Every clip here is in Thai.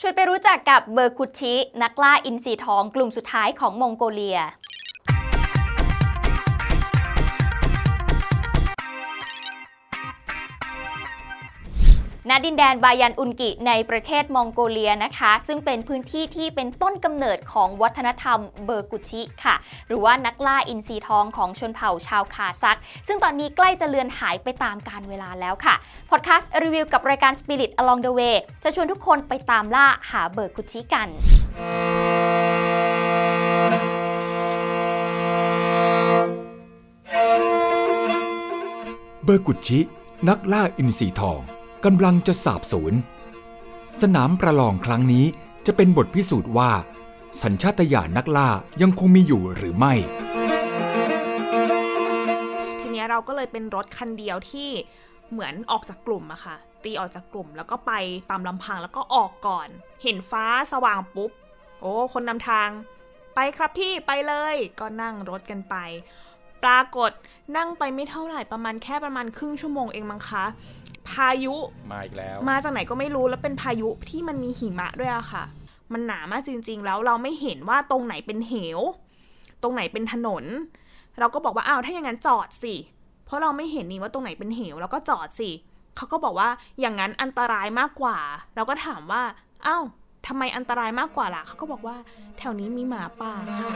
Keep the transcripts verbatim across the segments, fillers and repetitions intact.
ชวนไปรู้จักกับเบอร์กุชินักล่าอินทรีทองกลุ่มสุดท้ายของมองโกเลียณดินแดนบายันอุนกิในประเทศมองโกเลียนะคะซึ่งเป็นพื้นที่ที่เป็นต้นกำเนิดของวัฒนธรรมเบอร์กุชิค่ะหรือว่านักล่าอินทรีทองของชนเผ่าชาวคาซัคซึ่งตอนนี้ใกล้จะเลือนหายไปตามกาลเวลาแล้วค่ะพอดแคสต์รีวิวกับรายการ Spirit Along the Way จะชวนทุกคนไปตามล่าหาเบอร์กุชิกันเบอร์กุชินักล่าอินทรีทองกำลังจะสาบสูญสนามประลองครั้งนี้จะเป็นบทพิสูจน์ว่าสัญชาตญาณนักล่ายังคงมีอยู่หรือไม่ทีนี้เราก็เลยเป็นรถคันเดียวที่เหมือนออกจากกลุ่มอะค่ะตีออกจากกลุ่มแล้วก็ไปตามลำพังแล้วก็ออกก่อนเห็นฟ้าสว่างปุ๊บโอ้คนนำทางไปครับพี่ไปเลยก็นั่งรถกันไปปรากฏนั่งไปไม่เท่าไหร่ประมาณแค่ประมาณครึ่งชั่วโมงเองมั้งคะพายุมาอีกแล้วมาจากไหนก็ไม่รู้แล้วเป็นพายุที่มันมีหิมะด้วยอะค่ะมันหนามากจริงๆแล้วเราไม่เห็นว่าตรงไหนเป็นเหวตรงไหนเป็นถนนเราก็บอกว่าอ้าวถ้าอย่างนั้นจอดสิเพราะเราไม่เห็นนี่ว่าตรงไหนเป็นเหวแล้วก็จอดสิเขาก็บอกว่าอย่างนั้นอันตรายมากกว่าเราก็ถามว่าอ้าวทำไมอันตรายมากกว่าล่ะเขาก็บอกว่าแถวนี้มีหมาป่าค่ะ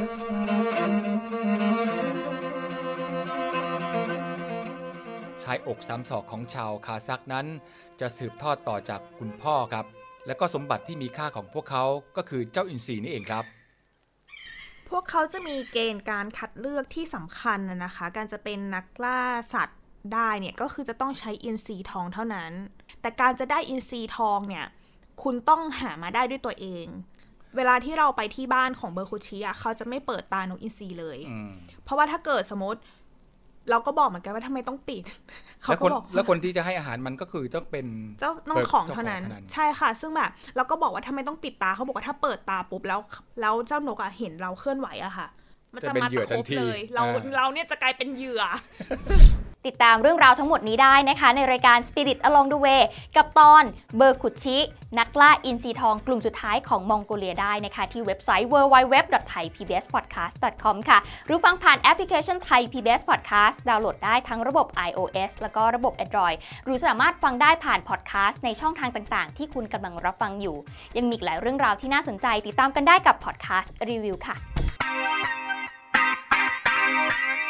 ชายอกสามศอกของชาวคาซัคนั้นจะสืบทอดต่อจากคุณพ่อครับและก็สมบัติที่มีค่าของพวกเขาก็คือเจ้าอินทรีนี่เองครับพวกเขาจะมีเกณฑ์การคัดเลือกที่สำคัญนะคะการจะเป็นนักล่าสัตว์ได้เนี่ยก็คือจะต้องใช้อินทรีทองเท่านั้นแต่การจะได้อินทรีทองเนี่ยคุณต้องหามาได้ด้วยตัวเองเวลาที่เราไปที่บ้านของเบอร์คุชิอ่ะเขาจะไม่เปิดตานกอินทรีเลยเพราะว่าถ้าเกิดสมมติเราก็บอกเหมือนกันว่าทำไมต้องปิดเขาก็บอกแล้วคนที่จะให้อาหารมันก็คือต้องเป็นเจ้าน้องของเท่านั้นใช่ค่ะซึ่งแบบเราก็บอกว่าทำไมต้องปิดตาเขาบอกว่าถ้าเปิดตาปุ๊บแล้วแล้วเจ้านกอ่ะเห็นเราเคลื่อนไหวอะค่ะมันจะมาตะคบเลยเราเราเนี่ยจะกลายเป็นเหยื่อติดตามเรื่องราวทั้งหมดนี้ได้นะคะในรายการ Spirit Along the Way กับตอนเบอร์กุชินักล่าอินทรีทองกลุ่มสุดท้ายของมองโกเลียได้นะคะที่เว็บไซต์ ดับเบิลยู ดับเบิลยู ดับเบิลยู ดอท ไทยพีบีเอสพอดแคสต์ ดอท คอม ค่ะหรือฟังผ่านแอปพลิเคชัน Thai พี บี เอส Podcast ดาวน์โหลดได้ทั้งระบบ iOS แล้วก็ระบบ Android หรือสามารถฟังได้ผ่านพอดแคสต์ในช่องทางต่างๆที่คุณกำลังรับฟังอยู่ยังมีหลายเรื่องราวที่น่าสนใจติดตามกันได้กับพอดแคสต์รีวิวค่ะ